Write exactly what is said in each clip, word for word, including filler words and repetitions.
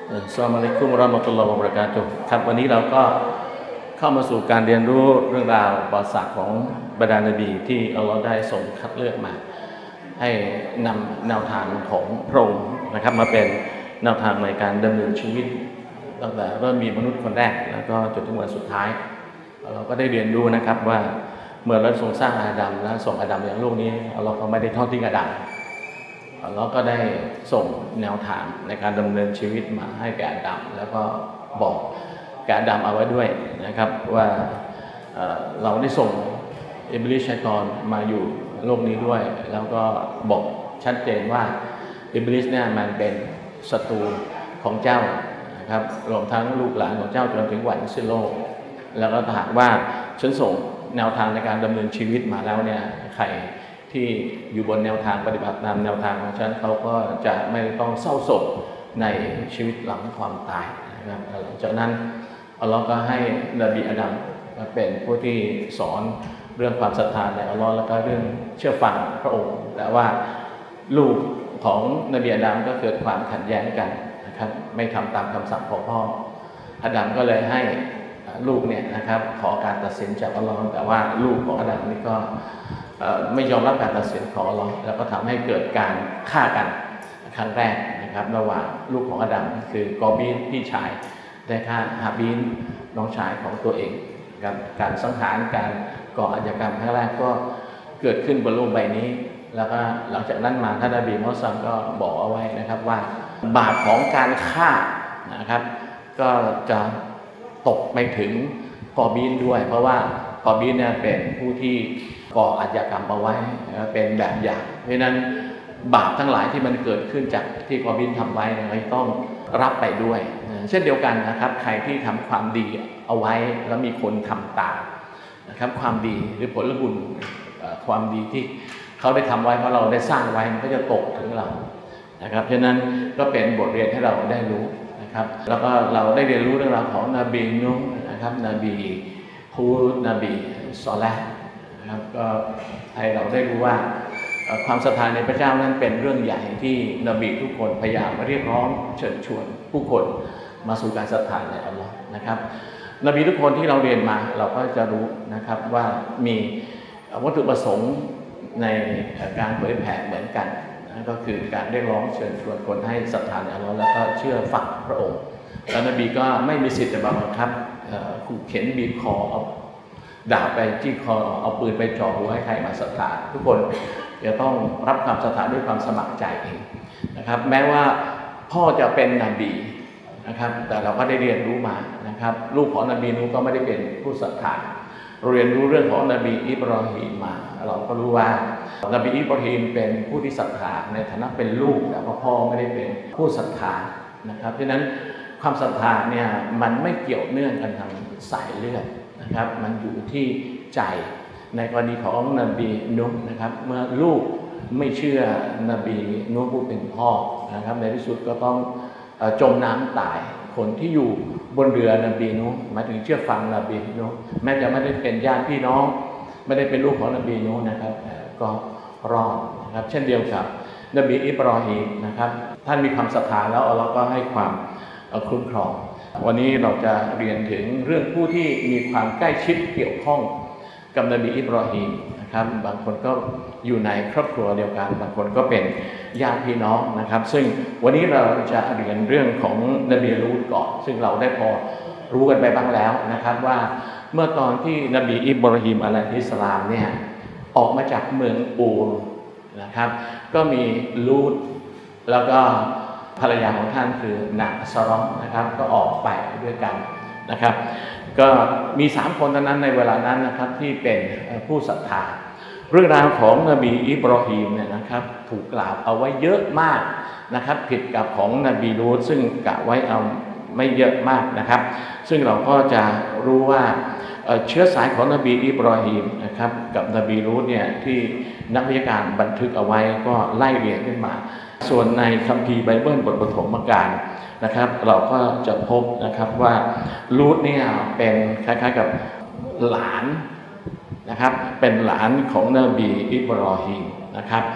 อัสสลามุอะลัยกุม วะเราะมะตุลลอฮ์ วะบะเราะกาตุฮ์ครับวันนี้เราก็เข้ามาสู่การเรียนรู้เรื่องราวประวัติศาสตร์ของบรรดานบีที่อัลลอฮ์ได้ส่งคัดเลือกมาให้นำแนวทางของพระองค์นะครับมาเป็นแนวทางในการดำเนินชีวิตตั้งแต่เริ่มมีมนุษย์คนแรกแล้วก็จนถึงวันสุดท้ายเราก็ได้เรียนรู้นะครับว่าเมื่อเราทรงสร้างอาดัมและส่งอาดัมอย่างโลกนี้อัลลอฮ์ก็ไม่ได้ทอดทิ้งอาดัมอัลลอฮ์ก็ได้ส่งแนวทางในการดำเนินชีวิตมาให้แก่อาดัมแล้วก็บอกแก่อาดัมเอาไว้ด้วยนะครับว่าเราได้ส่งอิบลิสชัยฏอนมาอยู่โลกนี้ด้วยแล้วก็บอกชัดเจนว่าอิบลิสเนี่ยมันเป็นศัตรูของเจ้านะครับรวมทั้งลูกหลานของเจ้าจนถึงวันสิ้นโลกแล้วก็ถ้าหากว่าฉันส่งแนวทางในการดำเนินชีวิตมาแล้วเนี่ยใครที่อยู่บนแนวทางปฏิบัติตามแนวทางของฉันเขาก็จะไม่ต้องเศร้าโศกในชีวิตหลังความตายนะครับหลังจากนั้นอัลลอฮ์ก็ให้นบีอาดัมเป็นผู้ที่สอนเรื่องความศรัทธาในอัลลอฮ์แล้วก็เรื่องเชื่อฟังพระองค์แต่ว่าลูกของนบีอาดัมก็เกิดความขัดแย้งกันนะครับไม่ทำตามคำสั่งของพ่ออาดัมก็เลยให้ลูกเนี่ยนะครับขอการตัดสินจากอัลลอฮ์แต่ว่าลูกของอาดัมนี่ก็ไม่ยอมรับการตัดสินของอัลลอฮ์แล้วก็ทำให้เกิดการฆ่ากันครั้งแรกนะครับระหว่างลูกของอาดัมคือกอบีลพี่ชายได้ฆ่าฮาบีลน้องชายของตัวเองการการสังหารการก่ออาชญากรรมครั้งแรกก็เกิดขึ้นบนโลกใบนี้แล้วก็หลังจากนั้นมาท่านนบีมุฮัมมัดก็บอกเอาไว้นะครับว่าบาปของการฆ่านะครับก็จะตกไปถึงกอบีลด้วยเพราะว่ากอบีลเนี่ยเป็นผู้ที่ก่ออาชญากรรมเอาไว้เป็นแบบอย่างเพราะฉะนั้นบาปทั้งหลายที่มันเกิดขึ้นจากที่กอบีลทำไว้เราต้องรับไปด้วยเช่นเดียวกันนะครับใครที่ทำความดีเอาไว้แล้วมีคนทำตามนะครับความดีหรือผลบุญความดีที่เขาได้ทำไว้เพราะเราได้สร้างไว้มันก็จะตกถึงเรานะครับฉะนั้นก็เป็นบทเรียนให้เราได้รู้นะครับแล้วก็เราได้เรียนรู้เรื่องราวของนบีนูห์นะครับนบีฮูดนบีซอเลห์นะครับก็ให้เราได้รู้ว่าความศรัทธาในพระเจ้านั้นเป็นเรื่องใหญ่ที่นบีทุกคนพยายามเรียกร้องเชิญชวนผู้คนมาสู่การศรัทธาในอัลลอฮ์นะครับนบีทุกคนที่เราเรียนมาเราก็จะรู้นะครับว่ามีวัตถุประสงค์ในการเผยแผ่เหมือนกันนั่นก็คือการเรียกร้องเชิญชวนคนให้ศรัทธาในอัลลอฮ์แล้วก็เชื่อฟังพระองค์แล้วนบีก็ไม่มีสิทธิ์จะบังคับขู่เข็นบีบคอเอาดาบไปจี้คอเอาปืนไปจ่อหัวให้ใครมาศรัทธาทุกคนจะต้องรับความศรัทธาด้วยความสมัครใจเองนะครับแม้ว่าพ่อจะเป็นนบีนะครับแต่เราก็ได้เรียนรู้มานะครับลูกของนบีนูห์ก็ไม่ได้เป็นผู้ศรัทธาเรียนรู้เรื่องของนบีอิบรอฮีมมาเราก็รู้ว่านบีอิบรอฮีมเป็นผู้ที่ศรัทธาในฐานะเป็นลูกแต่ว่าพ่อไม่ได้เป็นผู้ศรัทธานะครับเพราะฉะนั้นความศรัทธาเนี่ยมันไม่เกี่ยวเนื่องกันทางสายเลือดนะครับมันอยู่ที่ใจในกรณีของนบีนูห์นะครับเมื่อลูกไม่เชื่อนบีนูห์ผู้เป็นพ่อนะครับในที่สุดก็ต้องจมน้ำตายคนที่อยู่บนเรือนบีนูห์หมายถึงเชื่อฟังนบีนูห์แม้จะไม่ได้เป็นญาติพี่น้องไม่ได้เป็นลูกของนบีนูห์นะครับก็รอดนะครับเช่นเดียวกับนบีอิบรอฮีมนะครับท่านมีความศรัทธาแล้วอัลเลาะห์ก็ให้ความคุ้มครองวันนี้เราจะเรียนถึงเรื่องผู้ที่มีความใกล้ชิดเกี่ยวข้องกับนบีอิบรอฮีมนะครับบางคนก็อยู่ในครอบครัวเดียวกันบางคนก็เป็นญาติพี่น้องนะครับซึ่งวันนี้เราจะเรียนเรื่องของนบีลูตก่อนซึ่งเราได้พอรู้กันไปบ้างแล้วนะครับว่าเมื่อตอนที่นบีอิบรอฮีมอะลัยฮิสสลามเนี่ยออกมาจากเมืองอูรนะครับก็มีลูตแล้วก็ภรรยาของท่านคือนางซะรอนะครับก็ออกไปด้วยกันนะครับก็มีสามคนเท่านั้นในเวลานั้นนะครับที่เป็นผู้ศรัทธาเรื่องราวของนบีอิบรอฮีมเนี่ยนะครับถูกกล่าวเอาไว้เยอะมากนะครับผิดกับของนบีลูตซึ่งกะไว้เอาไม่เยอะมากนะครับซึ่งเราก็จะรู้ว่าเชื้อสายของนบีอิบรอฮีมนะครับกับนบีลูตเนี่ยที่นักวิทยาการบันทึกเอาไว้ก็ไล่เรียงขึ้นมาส่วนในคัมภีร์ไบเบิลบทปฐมกาลนะครับเราก็จะพบนะครับว่าลูตเนี่ยเป็นคล้ายๆกับหลานนะครับเป็นหลานของนบีอิบรอฮีมนะครับ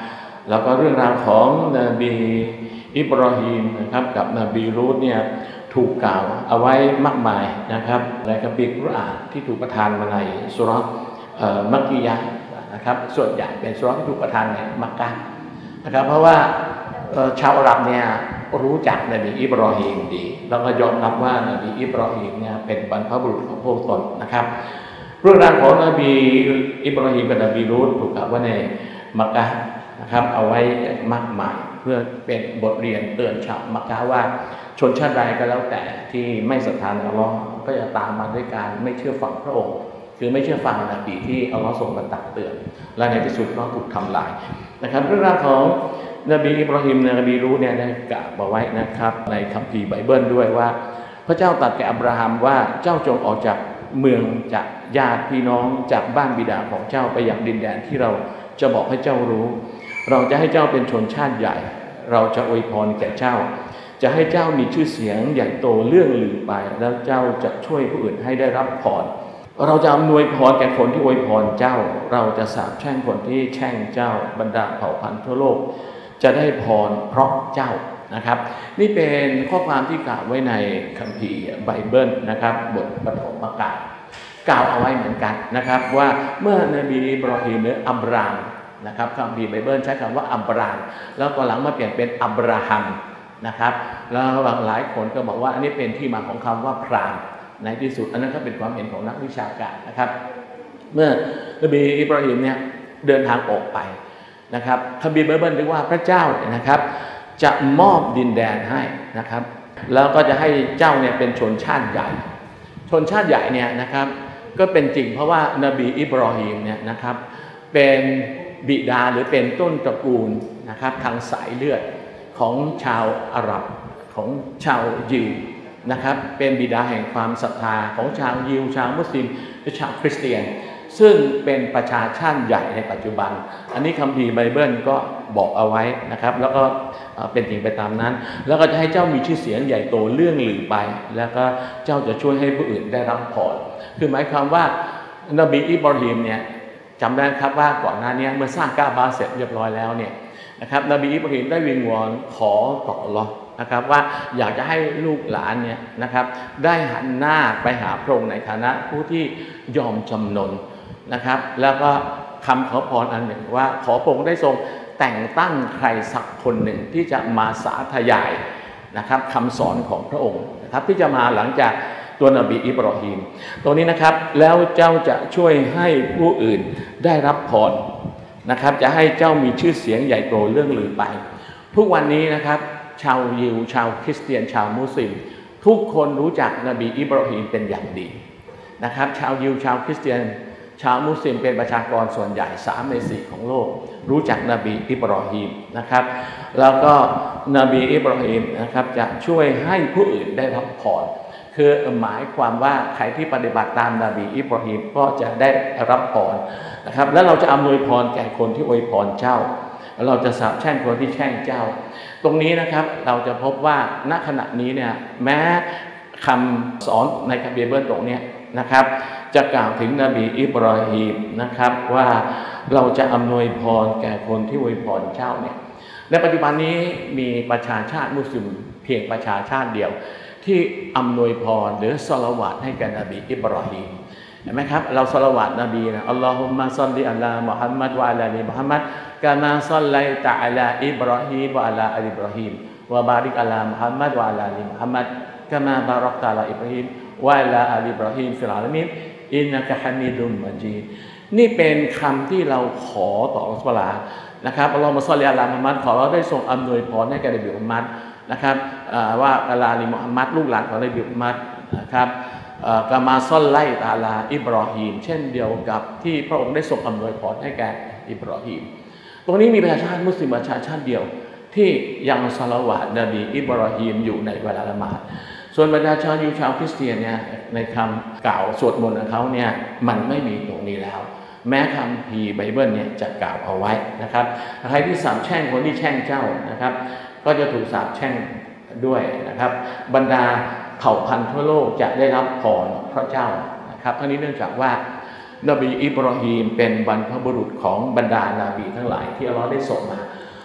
แล้วก็เรื่องราวของนบีอิบราฮิมนะครับกับนบีรูธเนี่ยถูกกล่าวเอาไว้มากมายนะครับในคัมภีร์กุรอานที่ถูกประทานมาในสุเราะห์มักกียะห์นะครับส่วนใหญ่เป็นสุเราะห์ที่ถูกประทานในมักกะฮ์นะครับเพราะว่าชาวอาหรับเนี่ยรู้จักนบีอิบราฮิมดีแล้วก็ยอมรับว่านบีอิบราฮิมเนี่ยเป็นบรรพบุรุษของพวกตนนะครับเรื่องราวของนบีอิบราฮิมกับนบีรูธถูกกล่าวไว้ในมักกะฮ์นะครับเอาไว้มากมายเพื่อเป็นบทเรียนเตือนชาวมักกะฮ์ว่าชนชาติใดก็แล้วแต่ที่ไม่ศรัทธาอัลลอฮ์ก็จะตามมาด้วยการไม่เชื่อฟังพระองค์คือไม่เชื่อฟังนบีที่อัลลอฮ์ทรงมาตักเตือนและในที่สุดก็ถูกทำลายนะครับเรื่องราวของนบีอิบราฮิมนบีรูธเนี่ยได้กล่าวเอาไว้นะครับในคัมภีร์ไบเบิลด้วยว่าพระเจ้าตรัสแก่อับราฮัมว่าเจ้าจงออกจากเมืองจากญาติพี่น้องจากบ้านบิดาของเจ้าไปยังดินแดนที่เราจะบอกให้เจ้ารู้เราจะให้เจ้าเป็นชนชาติใหญ่เราจะอวยพรแก่เจ้าจะให้เจ้ามีชื่อเสียงใหญ่โตเลื่องลือไปแล้วเจ้าจะช่วยผู้อื่นให้ได้รับพรเราจะอำนวยพรแก่คนที่อวยพรเจ้าเราจะสาปแช่งคนที่แช่งเจ้าบรรดาเผ่าพันธุ์ทั่วโลกจะได้พรเพราะเจ้านะครับนี่เป็นข้อความที่กล่าวไว้ในคัมภีร์ไบเบิลนะครับบทปฐมกาลกล่าวเอาไว้เหมือนกันนะครับว่าเมื่อนบีอิบราฮิมหรืออับรามนะครับคัมภีร์ไบเบิลใช้คำว่าอับรามแล้วตอนหลังมาเปลี่ยนเป็นอับราฮัมนะครับแล้วหลายคนก็บอกว่าอันนี้เป็นที่มาของคำว่าพราหมณ์ในที่สุดอันนั้นก็เป็นความเห็นของนักวิชาการนะครับเมื่อนบีอิบราฮิมเนี่ยเดินทางออกไปนะครับคัมภีร์ไบเบิลเรียกว่าพระเจ้านะครับจะมอบดินแดนให้นะครับแล้วก็จะให้เจ้าเนี่ยเป็นชนชาติใหญ่ชนชาติใหญ่เนี่ยนะครับก็เป็นจริงเพราะว่านบีอิบราฮิมเนี่ยนะครับเป็นบิดาหรือเป็นต้นตระกูลนะครับทางสายเลือดของชาวอาหรับของชาวยิวนะครับเป็นบิดาแห่งความศรัทธาของชาวยิวชาวมุสลิมและชาวคริสเตียนซึ่งเป็นประชาชาติใหญ่ในปัจจุบันอันนี้คัมภีร์ไบเบิลก็บอกเอาไว้นะครับแล้วก็เป็นจริงไปตามนั้นแล้วก็จะให้เจ้ามีชื่อเสียงใหญ่โตเลื่องลือไปแล้วก็เจ้าจะช่วยให้ผู้อื่นได้รับพรคือหมายความว่านบีอิบราฮิมเนี่ยจำได้ครับว่าก่อนหน้านี้เมื่อสร้างกาบาเสร็จเรียบร้อยแล้วเนี่ยนะครับนบีอิบราฮิมได้วิงวอนขอต่ออัลเลาะห์นะครับว่าอยากจะให้ลูกหลานเนี่ยนะครับได้หันหน้าไปหาพระองค์ในฐานะผู้ที่ยอมจำนนนะครับแล้วก็คำขอพรอันหนึ่งว่าขอพระองค์ได้ทรงแต่งตั้งใครสักคนหนึ่งที่จะมาสาธยายนะครับคำสอนของพระองค์นะครับที่จะมาหลังจากตัวนบีอิบราฮิมตรงนี้นะครับแล้วเจ้าจะช่วยให้ผู้อื่นได้รับพรนะครับจะให้เจ้ามีชื่อเสียงใหญ่โตเรื่องลือไปทุกวันนี้นะครับชาวยิวชาวคริสเตียนชาวมุสลิมทุกคนรู้จักนบีอิบราฮิมเป็นอย่างดีนะครับชาวยิวชาวคริสเตียนชาวมุสลิมเป็นประชากรส่วนใหญ่สามในสี่ของโลกรู้จักนบีอิบราฮิมนะครับแล้วก็นบีอิบราฮิมนะครับจะช่วยให้ผู้อื่นได้รับพรคือหมายความว่าใครที่ปฏิบัติตามนบีอิบราฮิมก็จะได้รับพรนะครับและเราจะอำนวยพรแก่คนที่อวยพรเจ้าเราจะสาปแช่งคนที่แช่งเจ้าตรงนี้นะครับเราจะพบว่าณขณะนี้เนี่ยแม้คำสอนในคัมภีร์ไบเบิลตรงนี้นะครับจะกล่าวถึงนบีอิบราฮิมนะครับว่าเราจะอำนวยพรแก่คนที่อวยพรเจ้าเนี่ยในปัจจุบันนี้มีประชาชาติมุสลิมเพียงประชาชาติเดียวที่อำนวยพรหรือศอลาวาตให้แก่นบีอิบราฮิมเห็นไหมครับเราศอลาวาตนบีนะอัลลอฮุมมะศ็อลลิอะลามุฮัมมัดวะอะลาอาลีมุฮัมมัดกามาศ็อลไลตะอะลาอิบราฮีมวะอะลาอาลีอิบราฮีมวะบาริกอะลามุฮัมมัดวะอะลาอาลีมุฮัมมัดกามาบารักตะอะลาอิบราฮีมวะอะลาอาลีอิบราฮีมฟิลอาลามีนอินนะกะฮะมีดุมมัจีดนี่เป็นคำที่เราขอต่ออัลลอฮฺซุบฮานะฮูวะตะอาลานะครับอัลลอฮุมมะศ็อลลิอะลามุฮัมมัดขอเราได้ทรงอำนวยพรให้แก่นบีมุฮัมมัดนะครับว่าอะลาอาลีมุฮัมมัดลูกหลานของนบีมุฮัมมัดนะครับกามาซอลไลตะอาลาอิบราฮีมเช่นเดียวกับที่พระองค์ได้ทรงอำนวยพรให้แก่อิบราฮีมตรงนี้มีประชาชาติมุสลิมประชาชาติเดียวที่ยังศอลาวาตนบีอิบราฮีมอยู่ในเวลาละหมาดส่วนประชาชนยิวชาวคริสเตียนเนี่ยในคำกล่าวสวดมนต์ของเขาเนี่ยมันไม่มีตรงนี้แล้วแม้คัมภีร์ไบเบิลเนี่ยจะกล่าวเอาไว้นะครับใครที่สาปแช่งคนที่แช่งเจ้านะครับก็จะถูกสาปแช่งด้วยนะครับบรรดาเผ่าพันธุ์ทั่วโลกจะได้รับพรพระเจ้านะครับทั้งนี้เนื่องจากว่านบีอิบราฮิมเป็นบรรพบุรุษของบรรดานาบีทั้งหลายที่อัลเลาะห์ได้ส่งมา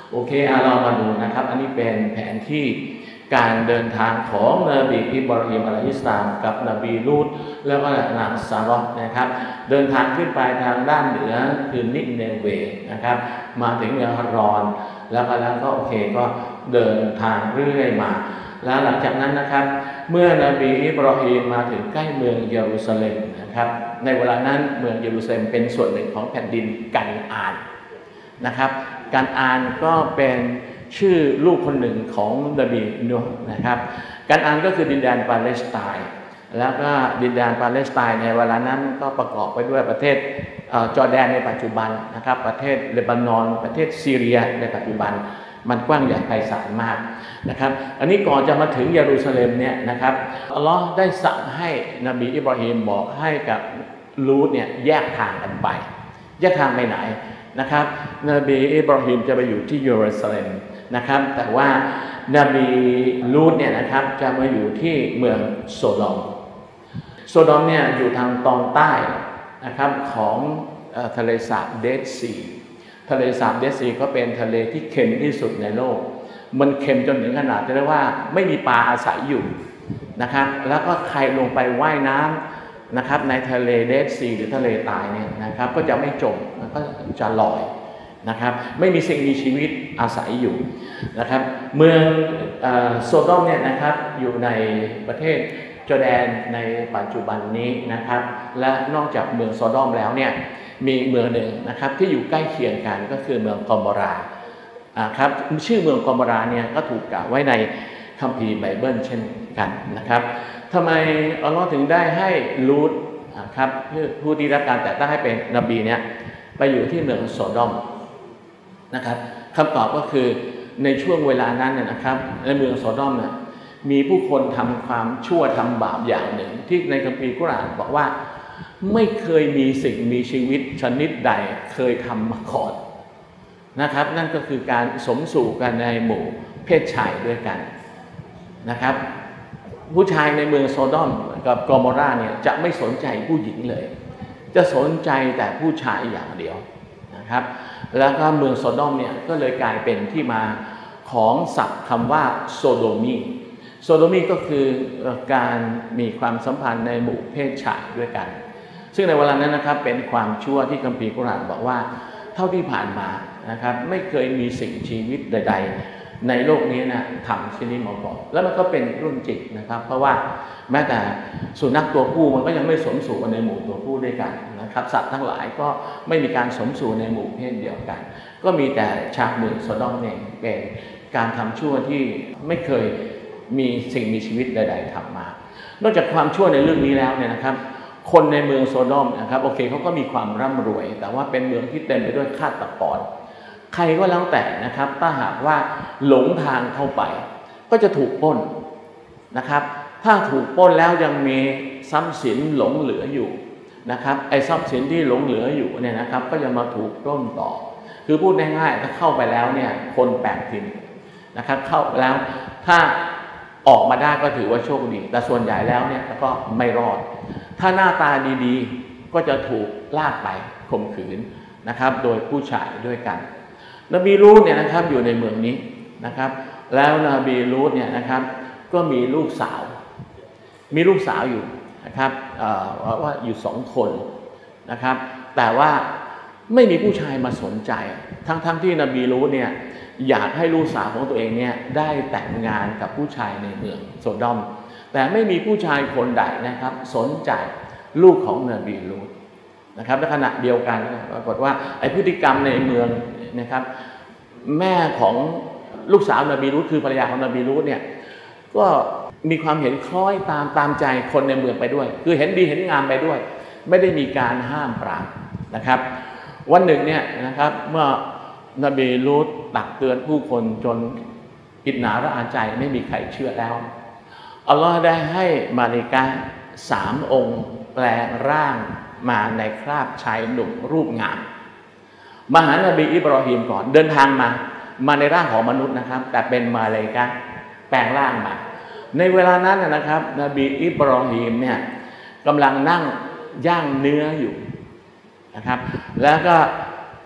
โอเคเอาเรามาดูนะครับอันนี้เป็นแผนที่การเดินทางของนบีอิบราฮิมอะลัยฮิสสลามกับนบีลูตแล้วก็นางซารอฮ์นะครับเดินทางขึ้นไปทางด้านเหนือคือนิเนเวนะครับมาถึงเมืองฮารอนแล้วก็แล้วก็โอเคก็เดินทางเรื่อยมาแล้วหลังจากนั้นนะครับเมื่อนบีอิบราฮิมมาถึงใกล้เมืองเยรูซาเล็มนะครับในเวลานั้นเมืองเยรูซาเล็มเป็นส่วนหนึ่งของแผ่นดินกันอานนะครับกันอานก็เป็นชื่อลูกคนหนึ่งของนบีนูห์นะครับกันอานก็คือดินแดนปาเลสไตน์แล้วก็ดินแดนปาเลสไตน์ในเวลานั้นก็ประกอบไปด้วยประเทศจอร์แดนในปัจจุบันนะครับประเทศเลบานอนประเทศซีเรียในปัจจุบันมันกว้างใหญ่ไพศาลมากนะครับอันนี้ก่อนจะมาถึงเยรูซาเล็มเนี่ยนะครับอัลลอฮ์ได้สั่งให้นบีอิบราฮิมบอกให้กับลูตเนี่ยแยกทางกันไปแยกทางไปไหนนะครับนบีอิบราฮิมจะไปอยู่ที่เยรูซาเล็มนะครับแต่ว่านบีลูตเนี่ยนะครับจะมาอยู่ที่เมืองโซโดมโซโดมเนี่ยอยู่ทางตอนใต้นะครับของทะเลสาบเดดซีทะเลสาบเดดซีก็เป็นทะเลที่เค็มที่สุดในโลกมันเค็มจนถึงขนาดที่เรียกว่าไม่มีปลาอาศัยอยู่นะครับแล้วก็ใครลงไปว่ายน้ำนะครับในทะเลเดดซีหรือทะเลตายเนี่ยนะครับก็จะไม่จมก็จะลอยนะครับไม่มีสิ่งมีชีวิตอาศัยอยู่นะครับเมืองโซโดมเนี่ยนะครับอยู่ในประเทศจอร์แดนในปัจจุบันนี้นะครับและนอกจากเมืองโซโดมแล้วเนี่ยมีเมืองหนึ่งนะครับที่อยู่ใกล้เคียงกันก็คือเมืองกอมอราครับชื่อเมืองกอมอราเนี่ยก็ถูกกล่าวไว้ในคัมภีร์ไบเบิลเช่นกันนะครับทำไมอัลลอฮ์ถึงได้ให้ลูตครับผู้ที่รับการแต่งตั้งให้เป็นนบีเนี่ยไปอยู่ที่เมืองโซโดมนะครับคำตอบก็คือในช่วงเวลานั้นเนี่ยนะครับในเมืองโซโดมเนี่ยมีผู้คนทำความชั่วทำบาปอย่างหนึ่งที่ในคัมภีร์กุรอานบอกว่าไม่เคยมีสิ่งมีชีวิตชนิดใดเคยทำมาก่อนนะครับนั่นก็คือการสมสู่กันในหมู่เพศชายด้วยกันนะครับผู้ชายในเมืองโซโดมกับกอมอราเนี่ยจะไม่สนใจผู้หญิงเลยจะสนใจแต่ผู้ชายอย่างเดียวนะครับแล้วก็เมืองโซโดมเนี่ยก็เลยกลายเป็นที่มาของศัพท์คำว่าโซโดมีโซโดมีก็คือการมีความสัมพันธ์ในหมู่เพศชายด้วยกันซึ่งในเวลานั้นนะครับเป็นความชั่วที่คัมภีร์กุรอานบอกว่าเท่าที่ผ่านมานะครับไม่เคยมีสิ่งชีวิตใดๆในโลกนี้นะทำเช่นนี้มาก่อนแล้วมันก็เป็นเรื่องจริงนะครับเพราะว่าแม้แต่สุนัขตัวผู้มันก็ยังไม่สมสู่ในหมู่ตัวผู้ด้วยกันนะครับสัตว์ทั้งหลายก็ไม่มีการสมสู่ในหมู่เพศเดียวกันก็มีแต่ชาวเมืองโซโดมเนี่ยเป็นการทำชั่วที่ไม่เคยมีสิ่งมีชีวิตใดๆทำมานอกจากความชั่วในเรื่องนี้แล้วเนี่ยนะครับคนในเมืองโซโดมนะครับโอเคเขาก็มีความร่ำรวยแต่ว่าเป็นเมืองที่เต็มไปด้วยฆาตกรใครก็แล้วแต่นะครับถ้าหากว่าหลงทางเข้าไปก็จะถูกปล้นนะครับถ้าถูกปล้นแล้วยังมีทรัพย์สินหลงเหลืออยู่นะครับไอ้ทรัพย์สินที่หลงเหลืออยู่เนี่ยนะครับก็จะมาถูกปล้นต่อคือพูดง่ายๆถ้าเข้าไปแล้วเนี่ยคนแปลกถิ่นนะครับเข้าแล้วถ้าออกมาได้ก็ถือว่าโชคดีแต่ส่วนใหญ่แล้วเนี่ยก็ไม่รอดถ้าหน้าตาดีๆก็จะถูกลากไปข่มขืนนะครับโดยผู้ชายด้วยกันนบีลูตเนี่ยนะครับอยู่ในเมืองนี้นะครับแล้วนบีลูตเนี่ยนะครับก็มีลูกสาวมีลูกสาวอยู่นะครับว่าอยู่สองคนนะครับแต่ว่าไม่มีผู้ชายมาสนใจทั้งๆ ท, ที่นบีลูตเนี่ยอยากให้ลูกสาวของตัวเองเนี่ยได้แต่งงานกับผู้ชายในเมืองโซโดมแต่ไม่มีผู้ชายคนใดนะครับสนใจลูกของนบีลูตนะครับในขณะเดียวกันปรากฏว่าไอ้พฤติกรรมในเมืองนะครับแม่ของลูกสาวนบีลูตคือภรรยาของนบีลูตเนี่ยก็มีความเห็นคล้อยตามตามใจคนในเมืองไปด้วยคือเห็นดีเห็นงามไปด้วยไม่ได้มีการห้ามปรามนะครับวันหนึ่งเนี่ยนะครับเมื่อนบีลูตตักเตือนผู้คนจนอิจฉาระอาใจไม่มีใครเชื่อแล้วอัลลอฮ์ได้ให้มาลิกาสามองค์แปลงร่างมาในคราบชายหนุ่มรูปงามมาหานบีอิบราฮิมก่อนเดินทางมามาในร่างของมนุษย์นะครับแต่เป็นมาลิกาแปลงร่างมาในเวลานั้นนะครับนบีอิบราฮิมเนี่ยกำลังนั่งย่างเนื้ออยู่นะครับแล้วก็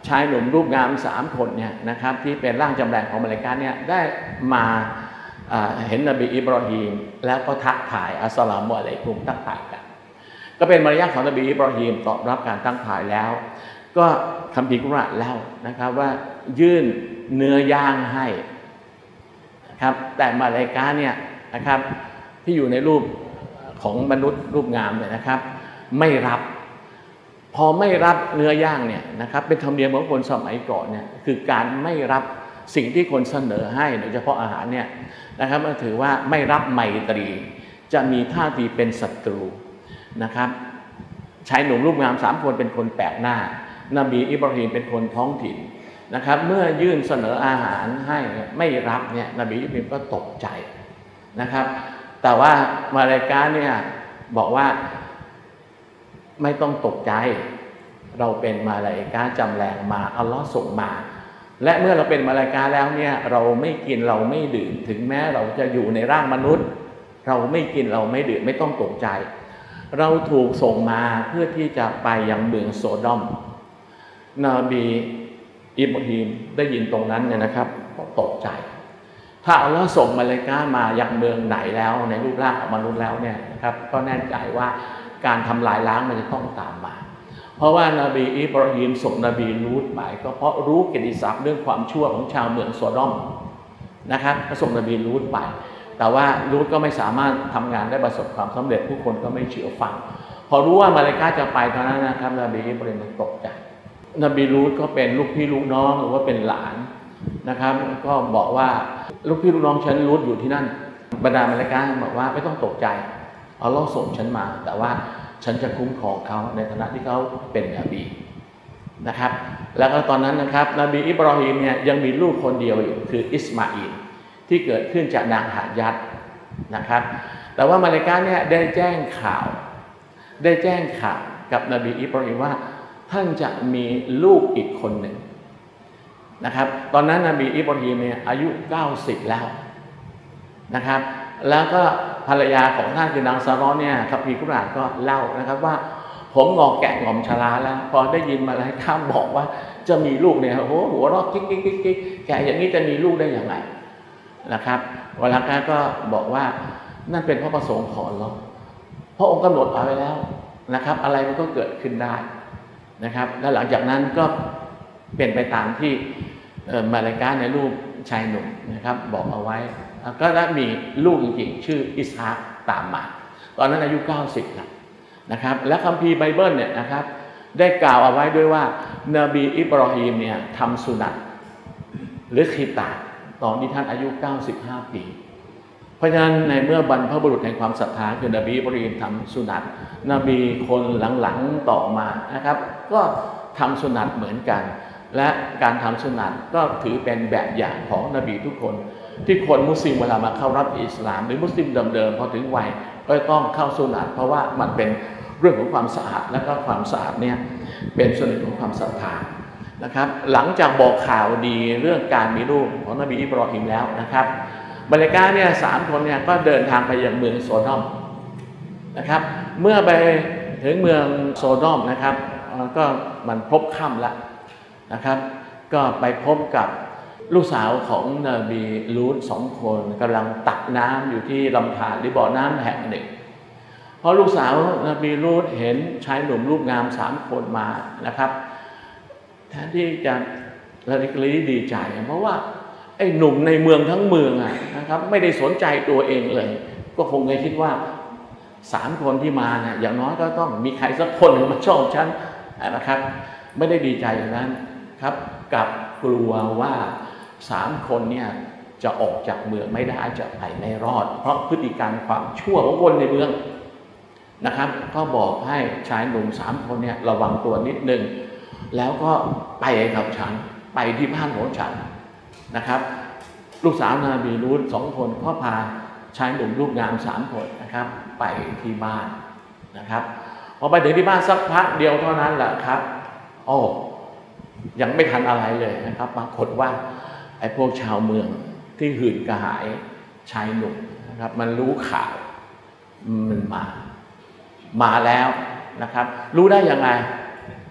ชายหนุ่มรูปงามสามคนเนี่ยนะครับที่เป็นร่างจำแรงของมลาอิกะฮ์เนี่ยได้มาเห็นนบีอิบราฮิมแล้วก็ทักทายอัสสลามุอะลัยกุมทักทายกันก็เป็นมารยาทของนบีอิบราฮิมตอบรับการทักทายแล้วก็คัมภีร์กุรอานเล่านะครับว่ายื่นเนื้อย่างให้นะครับแต่มลาอิกะฮ์เนี่ยนะครับที่อยู่ในรูปของมนุษย์รูปงามเนี่ยนะครับไม่รับพอไม่รับเนื้อย่างเนี่ยนะครับเป็นธรรมเนียมของคนสมัยก่อนเนี่ยคือการไม่รับสิ่งที่คนเสนอให้โดยเฉพาะอาหารเนี่ยนะครับมันถือว่าไม่รับไมตรีจะมีท่าทีเป็นศัตรูนะครับชายหนุ่มรูปงามสามคนเป็นคนแปลกหน้านบีอิบราฮิมเป็นคนท้องถิ่นนะครับเมื่อยื่นเสนออาหารให้ไม่รับเนี่ยนบีอิบราฮิมก็ตกใจนะครับแต่ว่ามาลาอิกะฮ์เนี่ยบอกว่าไม่ต้องตกใจเราเป็นมาลาอิกะฮ์จำแรงมาอัลลอฮ์ส่งมาและเมื่อเราเป็นมาลาอิกะฮ์แล้วเนี่ยเราไม่กินเราไม่ดื่มถึงแม้เราจะอยู่ในร่างมนุษย์เราไม่กินเราไม่ดื่มไม่ต้องตกใจเราถูกส่งมาเพื่อที่จะไปยังเมืองโซดอมนบีอิบราฮิมได้ยินตรงนั้นเนี่ยนะครับก็ตกใจถ้าอัลลอฮ์ส่งมาลาอิกะฮ์มายังเมืองไหนแล้วในรูปร่างของมนุษย์แล้วเนี่ยนะครับก็แน่ใจว่าการทำลายล้างมันจะต้องตามมาเพราะว่านาบีอิบราฮิมส่งนบีลูตไปก็เพราะรู้เกียรติศัพท์เรื่องความชั่วของชาวเมืองโซดอมนะครับก็ส่งนบีลูตไปแต่ว่าลูตก็ไม่สามารถทำงานได้ประสบความสำเร็จผู้คนก็ไม่เชื่อฟังพอรู้ว่ามาลาอิกะฮ์จะไปตอนนั้นนะครับนบีอิบราฮิมตกใจนบีลูตก็เป็นลูกพี่ลูกน้องหรือว่าเป็นหลานนะครับก็บอกว่าลูกพี่ลูกน้องฉันลูตอยู่ที่นั่นบรรดามาลาอิกะฮ์บอกว่าไม่ต้องตกใจอัลลอฮ์ส่งฉันมาแต่ว่าฉันจะคุ้มครองเขาในฐานะที่เขาเป็นนบีนะครับแล้วก็ตอนนั้นนะครับนบีอิบราฮิมเนี่ยยังมีลูกคนเดียวอยู่คืออิสมาอิลที่เกิดขึ้นจากนางหาญัดนะครับแต่ว่ามาลาอิกะฮ์เนี่ยได้แจ้งข่าวได้แจ้งข่าวกับนบีอิบราฮิมว่าท่านจะมีลูกอีกคนหนึ่งนะครับตอนนั้นนบีอิบราฮิมเนี่ยอายุเก้าสิบแล้วนะครับแล้วก็ภรรยาของท่านคือนางซารอเนี่ยคัมภีร์กุรอานก็เล่านะครับว่าผมงอกแกะงอมชราแล้วพอได้ยินมาแล้วข้ามบอกว่าจะมีลูกเนี่ยโอ้โหหัวเราะกิ๊กกิ๊กกิ๊กกิ๊กแกอย่างนี้จะมีลูกได้อย่างไรนะครับวลากาก็บอกว่านั่นเป็นพระประสงค์ของอัลเลาะห์พระองค์กำหนดเอาไว้แล้วนะครับอะไรมันก็เกิดขึ้นได้นะครับแล้วหลังจากนั้นก็เป็นไปตามที่มาลาอิกะฮ์ในรูปชายหนุ่มนะครับบอกเอาไว้ก็ได้มีลูกจริงๆชื่ออิสฮากตามมาตอนนั้นอายุเก้าสิบแล้วนะครับและคัมภีร์ไบเบิลเนี่ยนะครับได้กล่าวเอาไว้ด้วยว่านบีอิบราฮิมเนี่ยทำสุนัตหรือkhiตาตอนที่ท่านอายุเก้าสิบห้าปีเพราะฉะนั้นในเมื่อบรรพบุรุษแห่งความศรัทธาคือนบีอิบราฮิมทำสุนัตนบีคนหลังๆต่อมานะครับก็ทำสุนัตเหมือนกันและการทำสุนัตก็ถือเป็นแบบอย่างของนบีทุกคนที่คนมุสลิมเวลามาเข้ารับอิสลามหรือมุสลิมเดิมๆพอถึงวัยก็ต้องเข้าสุนัตเพราะว่ามันเป็นเรื่องของความสะอาดและก็ความสะอาดเนี่ยเป็นส่วนหนึ่งของความศรัทธานะครับหลังจากบอกข่าวดีเรื่องการมีลูกของนบีอิบราฮิมแล้วนะครับมาลาอิกะฮ์เนี่ยสามคนเนี่ยก็เดินทางไปยังเมืองโซดอมนะครับเมื่อไปถึงเมืองโซดอมนะครับก็มันพบค่ำแล้วนะครับก็ไปพบกับลูกสาวของนบีลูตสองคนกำลังตักน้ำอยู่ที่ลำธารหรือบ่อน้ำแห่งหนึ่งพอลูกสาวนบีลูตเห็นชายหนุ่มรูปงามสามคนมานะครับแทนที่จะระลึกลี้ดีใจเพราะว่าไอ้หนุ่มในเมืองทั้งเมืองอ่ะนะครับไม่ได้สนใจตัวเองเลยก็คงจะคิดว่าสามคนที่มาเนี่ยอย่างน้อยก็ต้องมีใครสักคนมาชอบฉันนะครับไม่ได้ดีใจอย่างนั้นครับกับกลัวว่าสามคนเนี่ยจะออกจากเมืองไม่ได้จะไปไม่รอดเพราะพฤติกรรมความชั่วของคนในเมืองนะครับก็บอกให้ชายหนุ่มสามคนเนี่ยระวังตัวนิดนึงแล้วก็ไปกับฉันไปที่บ้านของฉันนะครับลูกสาวนบีลูตสองคนก็พาชายหนุ่มรูปงามสามคนนะครับไปที่บ้านนะครับพอไปถึงที่บ้านสักพักเดียวเท่านั้นแหละครับโอ้ยังไม่ทันอะไรเลยนะครับปรากฏว่าไอ้พวกชาวเมืองที่หื่นกระหายชายหนุ่มนะครับมันรู้ข่าวมันมามาแล้วนะครับรู้ได้ยังไง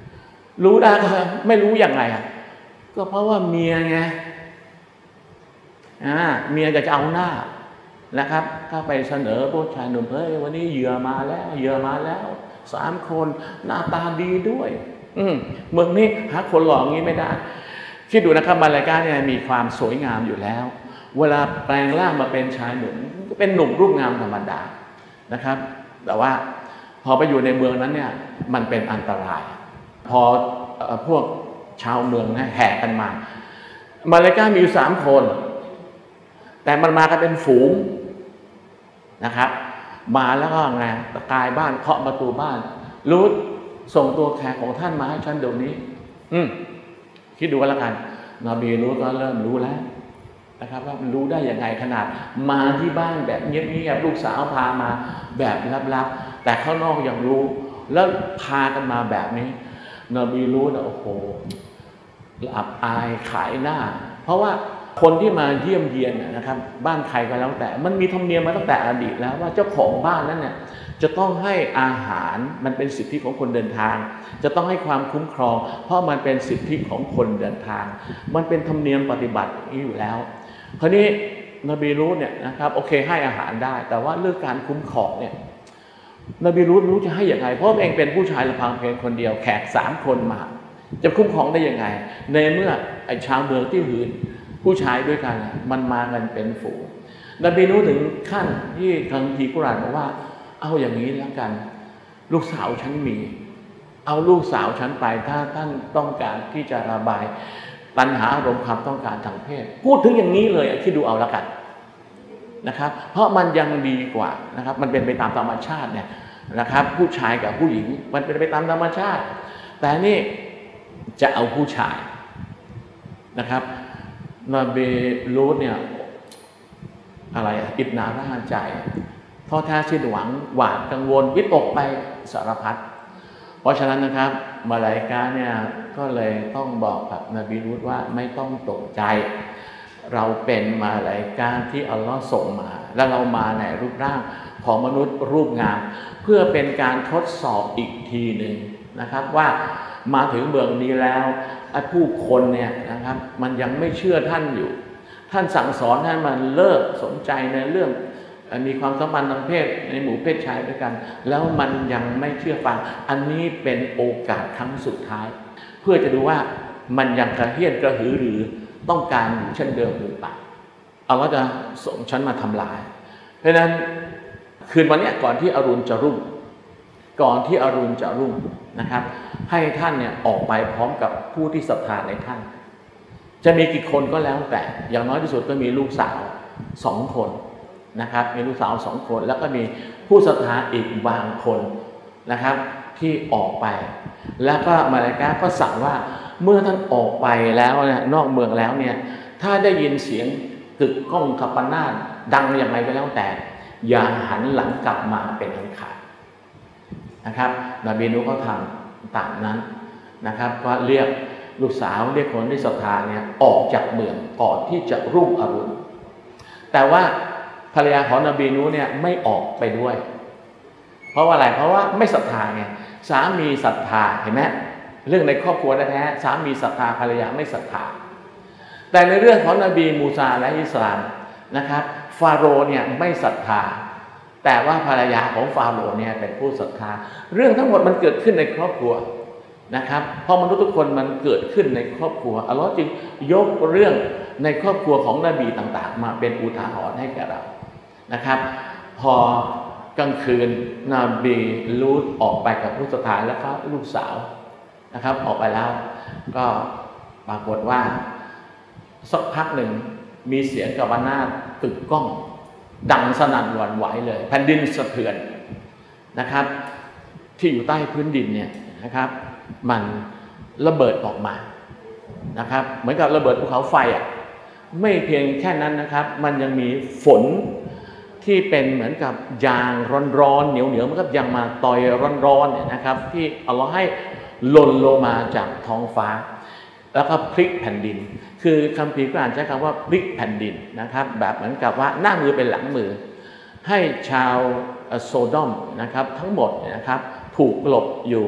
รู้ได้ก็ไม่รู้อย่างไรอ่ะก็เพราะว่าเมียไงอ่าเมียจะเอาหน้านะครับก็ไปเสนอผู้ชายหนุ่มเฮ้ยวันนี้เหยื่อมาแล้วเหยื่อมาแล้วสามคนหน้าตาดีด้วยอืมเมืองนี้หาคนหล่องี้ไม่ได้คิดดูนะครับมาลายกาเนี่ยมีความสวยงามอยู่แล้วเวลาแปลงร่างมาเป็นชายหนุ่มก็เป็นหนุ่มรูปงามธรรมดานะครับแต่ว่าพอไปอยู่ในเมืองนั้นเนี่ยมันเป็นอันตรายพอพวกชาวเมืองนะแห่กันมามาลายกามีอยู่สามคนแต่มันมากันเป็นฝูงนะครับมาแล้วก็ไงตะกายบ้านเคาะประตูบ้านรูทส่งตัวแขกของท่านมาให้ฉันเดี๋ยวนี้อืมคิดดูกันละกันนบีรูทก็เริ่มรู้แล้วนะครับว่ามันรู้ได้ยังไงขนาดมาที่บ้านแบบเงียบๆลูกสาวพามาแบบลับๆแต่ข้างนอกยังรู้แล้วพากันมาแบบนี้นบีรูทโอ้โหอับอายขายหน้าเพราะว่าคนที่มาเยี่ยมเยียนนะครับบ้านใครก็แล้วแต่มันมีธรรมเนียมมาตั้งแต่อดีตแล้วว่าเจ้าของบ้านนั้นเนี่ยจะต้องให้อาหารมันเป็นสิทธิของคนเดินทางจะต้องให้ความคุ้มครองเพราะมันเป็นสิทธิของคนเดินทางมันเป็นธรรมเนียมปฏิบัตินี้อยู่แล้วคราวนี้นบีรูทเนี่ยนะครับโอเคให้อาหารได้แต่ว่าเรื่องการคุ้มครองเนี่ยนบีรูทรู้จะให้อย่างไรเพราะเองเป็นผู้ชายลำพังเพียงคนเดียวแขกสามคนมาจะคุ้มครองได้ยังไงในเมื่อไอ้ชาวเมืองที่หื่นผู้ชายด้วยกันมันมากันเป็นฝูงนบีนูถึงขั้นที่คัมภีร์กุรอานบอกว่าเอาอย่างนี้แล้วกันลูกสาวฉันมีเอาลูกสาวฉันไปถ้าท่านต้องการที่จะระบายปัญหาอารมณ์ความต้องการทางเพศพูดถึงอย่างนี้เลยที่ดูเอาแล้วกันนะครับเพราะมันยังดีกว่านะครับมันเป็นไปตามธรรมชาติเนี่ยนะครับผู้ชายกับผู้หญิงมันเป็นไปตามธรรมชาติแต่นี่จะเอาผู้ชายนะครับนบีรูทเนี่ยอะไรอิบนาร่าใจท้อแท้สิ้นหวังหวาดกังวลวิตกไปสารพัดเพราะฉะนั้นนะครับมาลาอิกะฮ์เนี่ยก็เลยต้องบอกกับนบีรูทว่าไม่ต้องตกใจเราเป็นมาลาอิกะฮ์ที่อัลลอฮ์ส่งมาและเรามาในรูปร่างของมนุษย์รูปงามเพื่อเป็นการทดสอบอีกทีหนึ่งนะครับว่ามาถึงเมืองนี้แล้วไอ้ผู้คนเนี่ยนะครับมันยังไม่เชื่อท่านอยู่ท่านสั่งสอนให้มันเลิกสนใจในเรื่องมีความสัมพันธ์ทางเพศในหมู่เพศชายด้วยกันแล้วมันยังไม่เชื่อฟังอันนี้เป็นโอกาสครั้งสุดท้ายเพื่อจะดูว่ามันยังกระเฮี้ยนกระหือรือต้องการอยู่เช่นเดิมหรือเปล่าเอาว่าจะส่งฉันมาทำลายเพราะฉะนั้นคืนวันนี้ก่อนที่อรุณจะรุ่งก่อนที่อรุณจะรุ่งนะครับให้ท่านเนี่ยออกไปพร้อมกับผู้ที่ศรัทธาในท่านจะมีกี่คนก็แล้วแต่อย่างน้อยที่สุดก็มีลูกสาวสองคนนะครับมีลูกสาวสองคนแล้วก็มีผู้ศรัทธาอีกบางคนนะครับที่ออกไปแล้วก็มาลาอิกะฮ์ก็สั่งว่าเมื่อท่านออกไปแล้วเนี่ยนอกเมืองแล้วเนี่ยถ้าได้ยินเสียงกึกก้องกัปนาตดังอย่างไรก็แล้วแต่อย่าหันหลังกลับมาเป็นอันขาดนะครับนบีนูก็ทำตามนั้นนะครับก็เรียกลูกสาวเรียกคนที่ศรัทธาเนี่ยออกจากเมืองก่อนที่จะรุ่งอรุณแต่ว่าภรรยาของนบีนูเนี่ยไม่ออกไปด้วยเพราะว่าอะไรเพราะว่าไม่ศรัทธาไงสามีศรัทธาเห็นไหมเรื่องในครอบครัวแท้ๆสามีศรัทธาภรรยาไม่ศรัทธาแต่ในเรื่องของนบีมูซาและอิสลามนะครับฟาโรห์เนี่ยไม่ศรัทธาแต่ว่าภรรยาของฟาโรห์เนี่ยเป็นผู้ศรัทธาเรื่องทั้งหมดมันเกิดขึ้นในครอบครัวนะครับเพราะมนุษย์ทุกคนมันเกิดขึ้นในครอบครัวอัลลอฮ์จึงยกเรื่องในครอบครัวของนบีต่างๆมาเป็นอุทาหรณ์ให้แก่เรานะครับพอกลางคืนนบีรูทออกไปกับผู้ศรัทธาแล้วก็ลูกสาวนะครับออกไปแล้วก็ปรากฏว่าสักพักหนึ่งมีเสียงกัปนาตกึกก้องดังสนั่นหวั่นไหวเลยแผ่นดินสะเทือนนะครับที่อยู่ใต้พื้นดินเนี่ยนะครับมันระเบิดออกมานะครับเหมือนกับระเบิดภูเขาไฟอ่ะไม่เพียงแค่นั้นนะครับมันยังมีฝนที่เป็นเหมือนกับยางร้อนๆเหนียวๆเหมือนกับยางมาตอยร้อนๆเนี่ยนะครับที่อัลลอฮ์ให้หล่นลงมาจากท้องฟ้าแล้วก็พลิกแผ่นดินคือคัมภีร์กุรอานใช้คำว่าพลิกแผ่นดินนะครับแบบเหมือนกับว่าหน้ามือเป็นหลังมือให้ชาวโซดอมนะครับทั้งหมดนะครับถูกหลบอยู่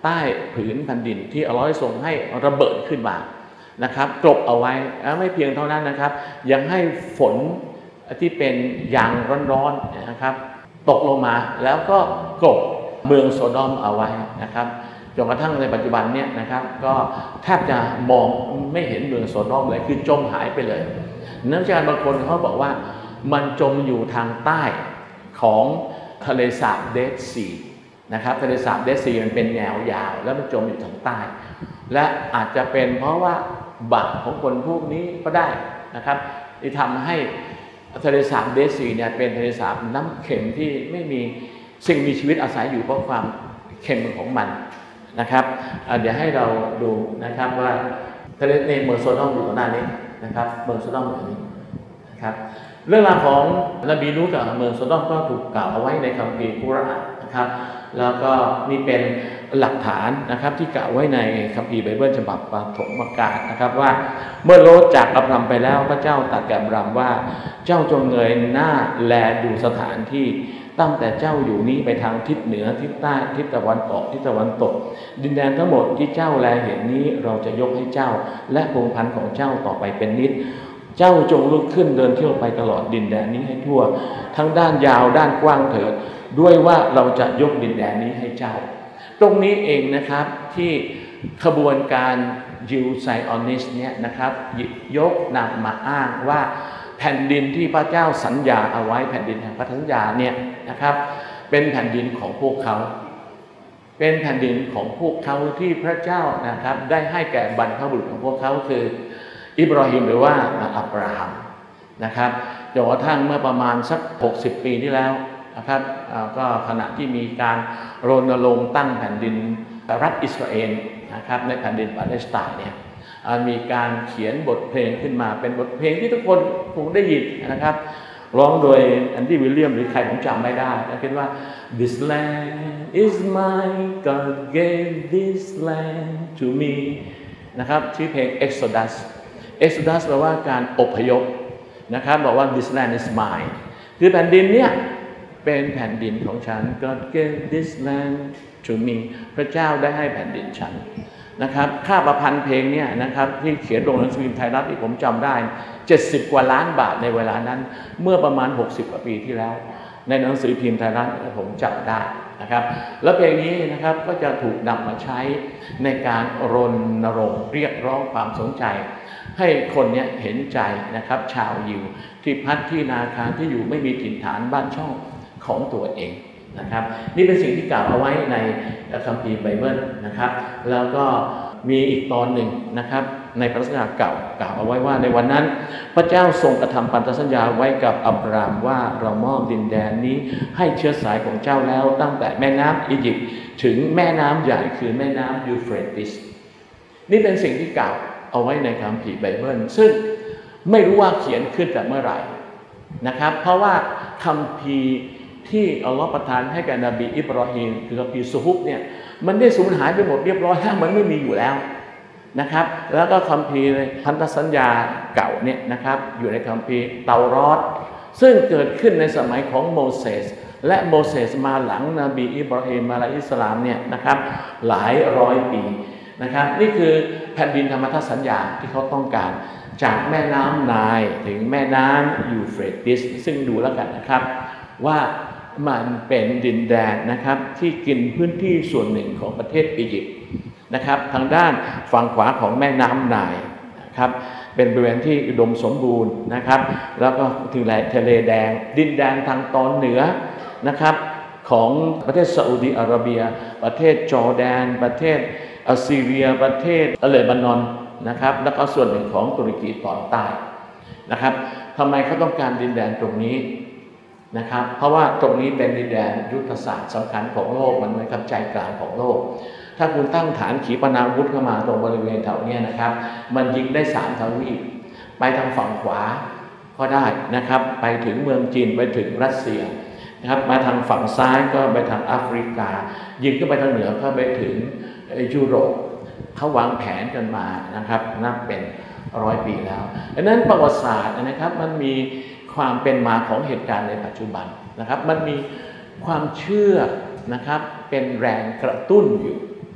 ใต้ผืนแผ่นดินที่อัลลอฮ์ทรงให้ระเบิดขึ้นมานะครับกลบเอาไว้ไม่เพียงเท่านั้นนะครับยังให้ฝนที่เป็นยางร้อนๆนะครับตกลงมาแล้วก็กลบเมืองโซดอมเอาไว้นะครับจนกระทั่งในปัจจุบันเนี่ยนะครับก็แทบจะมองไม่เห็นเมืองโซดอมเลยคือจมหายไปเลยนักวิชาการบางคนเขาบอกว่ามันจมอยู่ทางใต้ของทะเลสาบเดดซีนะครับทะเลสาบเดดซีมันเป็นแนวยาวแล้วมันจมอยู่ทางใต้และอาจจะเป็นเพราะว่าบาปของคนพวกนี้ก็ได้นะครับที่ทำให้ทะเลสาบเดดซีเนี่ยเป็นทะเลสาบน้ำเค็มที่ไม่มีสิ่งมีชีวิตอาศัยอยู่เพราะความเค็มของมันนะครับเดี๋ยวให้เราดูนะครับว่าทะเลในเมืองโซดอมอยู่ตรงหน้านี้นะครับเมืองโซดอมอยู่นี้นะครับเรื่องราวของนบีนูฮ์กับเมืองโซดอมก็ถูกกล่าวเอาไว้ในคัมภีร์กุรอานนะครับแล้วก็นี่เป็นหลักฐานนะครับที่กล่าวไว้ในคัมภีร์ไบเบิลฉบับปฐมกาลนะครับว่าเมื่อโลดจากอับรามไปแล้วพระเจ้าตรัสแก่อับรามว่าเจ้าจงเงยหน้าแลดูสถานที่ตั้งแต่เจ้าอยู่นี้ไปทางทิศเหนือทิศใต้ทิศตะวันออกทิศตะวันตกดินแดนทั้งหมดที่เจ้าแลเห็นนี้เราจะยกให้เจ้าและพงศ์พันธุ์ของเจ้าต่อไปเป็นนิจเจ้าจงลุกขึ้นเดินเที่ยวไปตลอดดินแดนนี้ให้ทั่วทั้งด้านยาวด้านกว้างเถิดด้วยว่าเราจะยกดินแดนนี้ให้เจ้าตรงนี้เองนะครับที่ขบวนการยิวไซออนิสเนี่ยนะครับยกนำมาอ้างว่าแผ่นดินที่พระเจ้าสัญญาเอาไว้แผ่นดินแห่งพันธสัญญาเนี่ยนะครับเป็นแผ่นดินของพวกเขาเป็นแผ่นดินของพวกเขาที่พระเจ้านะครับได้ให้แก่บรรพบุรุษของพวกเขาคืออิบราฮิมหรือว่าอับราฮัมนะครับจนกระทั่งเมื่อประมาณสักหกสิบปีที่แล้วนะครับก็ขณะที่มีการรณรงค์ตั้งแผ่นดินรัฐอิสราเอลนะครับในแผ่นดินปาเลสไตน์เนี่ยมีการเขียนบทเพลงขึ้นมาเป็นบทเพลงที่ทุกคนคงได้ยินนะครับร้องโดยแอนดี้วิลเลียมหรือใครผมจำไม่ได้แต่คิดว่า This land is mine God gave this land to me นะครับชื่อเพลง Exodus Exodus แปลว่าการอพยพนะครับบอกว่า This land is mine คือแผ่นดินเนี้ยเป็นแผ่นดินของฉัน God gave this land to me พระเจ้าได้ให้แผ่นดินฉันนะครับค่าประพันธ์เพลงเนี่ยนะครับที่เขียนลงหนังสือพิมพ์ไทยรัฐที่ผมจำได้เจ็ดสิบกว่าล้านบาทในเวลานั้นเมื่อประมาณหกสิบกว่าปีที่แล้วในหนังสือพิมพ์ไทยรัฐผมจำได้นะครับแล้วเพลงนี้นะครับก็จะถูกนำมาใช้ในการรณรงค์เรียกร้องความสนใจให้คนเนี่ยเห็นใจนะครับชาวยิวที่พัดที่นาคาที่อยู่ไม่มีถิ่นฐานบ้านช่องของตัวเองนะครับนี่เป็นสิ่งที่กล่าวเอาไว้ในคัมภีร์ไบเบิลนะครับแล้วก็มีอีกตอนหนึ่งนะครับในพระสัญญาเก่ากล่าวเอาไว้ว่าในวันนั้นพระเจ้าทรงกระทำพันธสัญญาไว้กับอับรามว่าเรามอบดินแดนนี้ให้เชื้อสายของเจ้าแล้วตั้งแต่แม่น้ำอียิปต์ถึงแม่น้ำใหญ่คือแม่น้ำยูเฟรติสนี่เป็นสิ่งที่กล่าวเอาไว้ในคัมภีร์ไบเบิลซึ่งไม่รู้ว่าเขียนขึ้นแต่เมื่อไหร่นะครับเพราะว่าคัมภีร์ที่อัลลอฮฺประทานให้แก่นบีอิบราฮิมคือคัมภีร์ซุฮุฟเนี่ยมันได้สูญหายไปหมดเรียบร้อยแล้วมันไม่มีอยู่แล้วนะครับแล้วก็คัมภีร์พันธสัญญาเก่าเนี่ยนะครับอยู่ในคัมภีร์เตารอดซึ่งเกิดขึ้นในสมัยของโมเสสและโมเสสมาหลังนบีอิบราฮิมอะลัยฮิสสลามเนี่ยนะครับหลายร้อยปีนะครับนี่คือแผ่นดินธรรมสัญญาที่เขาต้องการจากแม่น้ำไนล์ถึงแม่น้ำยูเฟรติสซึ่งดูแล้วกันนะครับว่ามันเป็นดินแดนนะครับที่กินพื้นที่ส่วนหนึ่งของประเทศอียิปต์นะครับทางด้านฝั่งขวาของแม่น้ำไนล์นะครับเป็นบริเวณที่อุดมสมบูรณ์นะครับแล้วก็ถึงทะเลแดงดินแดนทางตอนเหนือนะครับของประเทศซาอุดิอาระเบียประเทศจอร์แดนประเทศอัสซีเรียประเทศเลบานอนนะครับแล้วก็ส่วนหนึ่งของตุรกีตอนใต้นะครับทำไมเขาต้องการดินแดนตรงนี้นะครับเพราะว่าตรงนี้เป็นดินแดนยุทธศาสตร์สำคัญของโลกมันเหมือนกับใจกลางของโลกถ้าคุณตั้งฐานขีปนาวุธเข้ามาตรงบริเวณแถวนี้นะครับมันยิงได้สามทวีปไปทางฝั่งขวาก็ได้นะครับไปถึงเมืองจีนไปถึงรัสเซียนะครับมาทางฝั่งซ้ายก็ไปทางแอฟริกายิงก็ไปทางเหนือก็ไปถึงยุโรปเขาวางแผนกันมานะครับนับเป็นร้อยปีแล้วดังนั้นประวัติศาสตร์นะครับมันมีความเป็นมาของเหตุการณ์ในปัจจุบันนะครับมันมีความเชื่อนะครับเป็นแรงกระตุ้นอยู่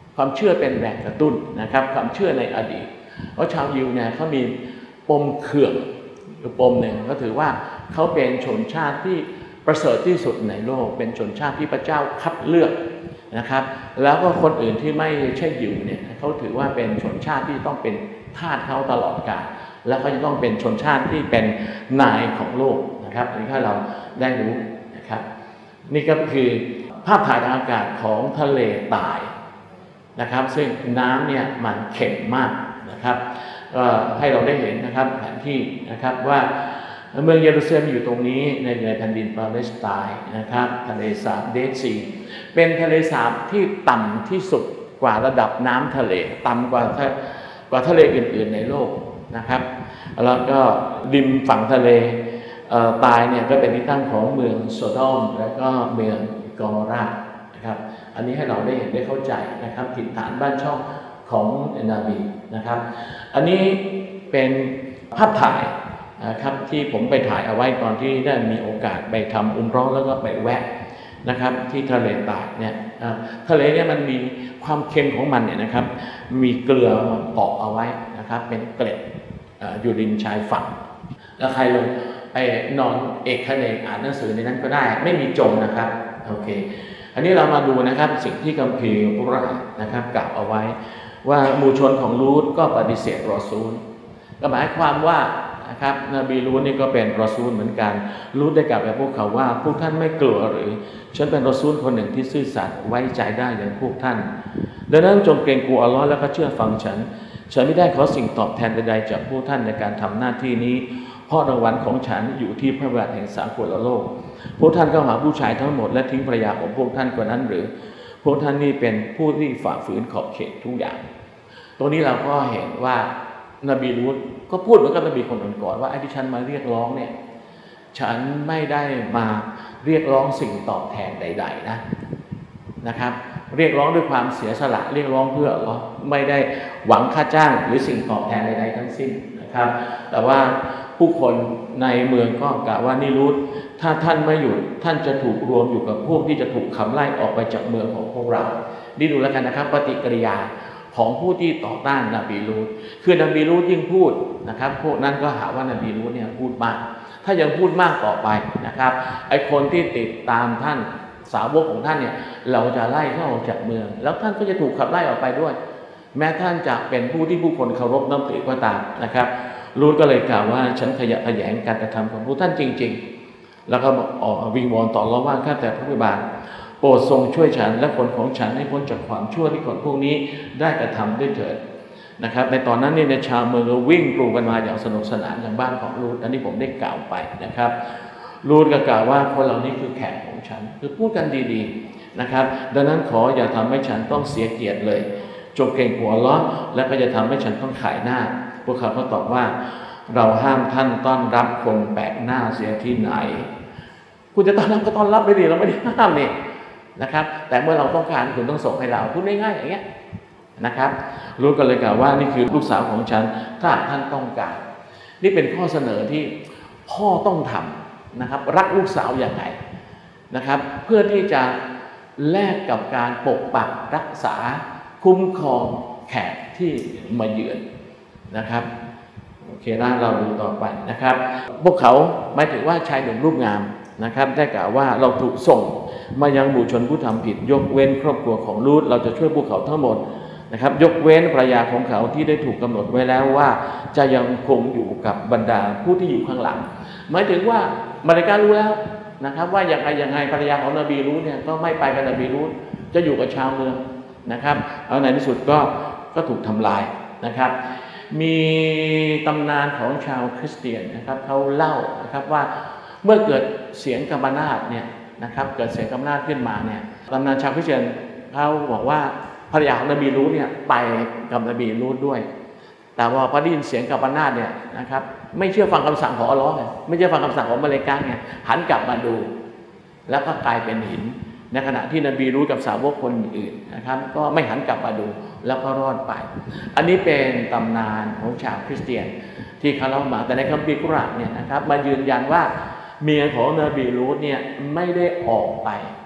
ความเชื่อเป็นแรงกระตุ้นนะครับความเชื่อในอดีตเพราะชาวยิวเนี่ยเขามีปมเขื่องหรือปมหนึ่งก็ถือว่าเขาเป็นชนชาติที่ประเสริฐที่สุดในโลกเป็นชนชาติที่พระเจ้าคัดเลือกนะครับแล้วก็คนอื่นที่ไม่ใช่ยิวเนี่ยเขาถือว่าเป็นชนชาติที่ต้องเป็นทาสเขาตลอดกาลแล้วก็จะต้องเป็นชนชาติที่เป็นนายของโลกนะครับอันนี้ถ้าเราได้รู้นะครับนี่ก็คือภาพถ่ายทางอากาศของทะเลตายนะครับซึ่งน้ำเนี่ยมันเค็มมากนะครับก็ให้เราได้เห็นนะครับแผนที่นะครับว่าเมืองเยรูซาเล็มอยู่ตรงนี้ในในแผ่นดินปาเลสไตน์นะครับทะเลสาบเดดซีเป็นทะเลสาบที่ต่ำที่สุดกว่าระดับน้ำทะเลต่ำกว่ากว่าทะเลอื่นๆในโลกนะครับแล้วก็ริมฝั่งทะเลตายเนี่ยก็เป็นที่ตั้งของเมืองโซโดมและก็เมืองกอโมรานะครับอันนี้ให้เราได้เห็นได้เข้าใจนะครับถิ่นฐานบ้านช่องของนาบีนะครับอันนี้เป็นภาพถ่ายนะครับที่ผมไปถ่ายเอาไว้ตอนที่ได้มีโอกาสไปทำอุมเราะห์แล้วก็ไปแวะนะครับที่ทะเลตากเนี่ยทะเลเนี่ยมันมีความเค็มของมันเนี่ยนะครับมีเกลือเกาะเอาไว้นะครับเป็นเกล็ดอยู่ริมชายฝั่งแล้วใครลงไปนอนเอกเนกอ่านหนังสือในนั้นก็ได้ไม่มีจมนะครับโอเคอันนี้เรามาดูนะครับสิ่งที่คัมภีร์กุรอานนะครับกล่าวเอาไว้ว่าหมู่ชนของลูตก็ปฏิเสธรอซูลก็หมายความว่านะครับนบีลูตนี่ก็เป็นรอซูลเหมือนกันลูตได้กล่าวกับพวกเขาว่าพวกท่านไม่กลัวหรือฉันเป็นรอซูลคนหนึ่งที่ซื่อสัตย์ไว้ใจได้อย่างพวกท่านดังนั้นจงเกรงกลัวอัลลอฮ์แล้วก็เชื่อฟังฉันฉันไม่ได้ขอสิ่งตอบแทนใดๆจากพวกท่านในการทำหน้าที่นี้เพราะรางวัลของฉันอยู่ที่พระบาทแห่งสากลโลกพวกท่านก็หาผู้ชายทั้งหมดและทิ้งภรรยาของพวกท่านกว่านั้นหรือพวกท่านนี่เป็นผู้ที่ฝ่าฝืนขอบเขตทุกอย่างตรงนี้เราก็เห็นว่านบีลูตก็พูดเหมือนกับนบีคนก่อนๆว่าไอ้ที่ฉันมาเรียกร้องเนี่ยฉันไม่ได้มาเรียกร้องสิ่งตอบแทนใดๆนะนะครับเรียกร้องด้วยความเสียสละเรียกร้องเพื่อเราไม่ได้หวังค่าจ้างหรือสิ่งตอบแทนใดๆทั้งสิ้นนะครับแต่ว่าผู้คนในเมืองก็กล่าวว่านี่ลูตถ้าท่านไม่หยุดท่านจะถูกรวมอยู่กับพวกที่จะถูกขับไล่ออกไปจากเมืองของพวกเรานี่ดูแล้วกันนะครับปฏิกิริยาของผู้ที่ต่อต้านนบีลูตคือนบีลูตยิ่งพูดนะครับพวกนั้นก็หาว่านบีลูตเนี่ยพูดมากถ้ายังพูดมากต่อไปนะครับไอ้คนที่ติดตามท่านสาวกของท่านเนี่ยเราจะไล่เขาออกจากเมืองแล้วท่านก็จะถูกขับไล่ออกไปด้วยแม้ท่านจะเป็นผู้ที่ผู้คนเคารพนับถือก็ตามนะครับลูตก็เลยกล่าวว่าฉันขยะแขยงการกระทำของพวกท่านจริงๆแล้วก็ออกวิงวอนต่อเราว่าข้าแต่พระผู้เป็นโปรดทรงช่วยฉันและคนของฉันให้พ้นจากความชั่วที่คนพวกนี้ได้กระทำด้วยเถิดนะครับในตอนนั้นเนี่ยในชาวเมืองก็วิ่งกรูกันมาอย่างสนุกสนานอย่างบ้านของลูตอันนี้ผมได้กล่าวไปนะครับลูตก็กล่าวว่าคนเหล่านี้คือแขกของฉันคือพูดกันดีๆนะครับดังนั้นขออย่าทำให้ฉันต้องเสียเกียรติเลยจงเกรงกลัวอัลเลาะห์และก็จะทำให้ฉันต้องขายหน้าพวกเขาก็ตอบว่าเราห้ามท่านต้อนรับคนแปลกหน้าเสียที่ไหนคุณจะต้อนรับก็ต้อนรับไปดิเราไม่ได้ห้ามนี่นะครับแต่เมื่อเราต้องการคุณต้องส่งให้เราพูดง่ายๆอย่างเงี้ยนะครับลูตก็เลยกล่าวว่านี่คือลูกสาวของฉันถ้าท่านต้องการนี่เป็นข้อเสนอที่พ่อต้องทำนะครับรักลูกสาวอย่างไรนะครับเพื่อที่จะแลกกับการปกปักรักษาคุ้มครองแขกที่มาเยือนนะครับโอเคนะเราดูต่อไปนะครับพวกเขาหมายถึงว่าชายหนุ่มรูปงามนะครับได้กล่าวว่าเราถูกส่งมายังหมู่ชนผู้ทำผิดยกเว้นครอบครัวของลูตเราจะช่วยพวกเขาทั้งหมดนะครับยกเว้นภรรยาของเขาที่ได้ถูกกำหนดไว้แล้วว่าจะยังคงอยู่กับบรรดาผู้ที่อยู่ข้างหลังหมายถึงว่ามาริการู้แล้วนะครับว่าอย่างไรอย่างไรภรรยาของนบีลูตเนี่ยก็ไม่ไปกับนบีลูตจะอยู่กับชาวเมืองนะครับเอาในที่สุดก็ก็ถูกทำลายนะครับมีตำนานของชาวคริสเตียนนะครับเขาเล่านะครับว่าเมื่อเกิดเสียงกัมปนาตเนี่ยนะครับเกิดเสียงกัมปนาตขึ้นมาเนี่ยตำนานชาวคริสเตียนเขาบอกว่าภรรยาของนบีลูตเนี่ยไปกับนบีลูตด้วยแต่ว่าพอได้ยินเสียงกัมปนาตเนี่ยนะครับไม่เชื่อฟังคำสั่งของอัลเลาะห์ไงไม่เชื่อฟังคำสั่งของมลาอิกะฮ์ไงหันกลับมาดูแล้วก็กลายเป็นหินในขณะที่นบีลูตกับสาวกคนอื่นนะครับก็ไม่หันกลับมาดูแล้วก็รอดไปอันนี้เป็นตำนานของชาวคริสเตียนที่เขาเล่ามาแต่ในคัมภีร์กุรอานเนี่ยนะครับมายืนยันว่าเมียของนบีลูตเนี่ยไม่ได้ออกไป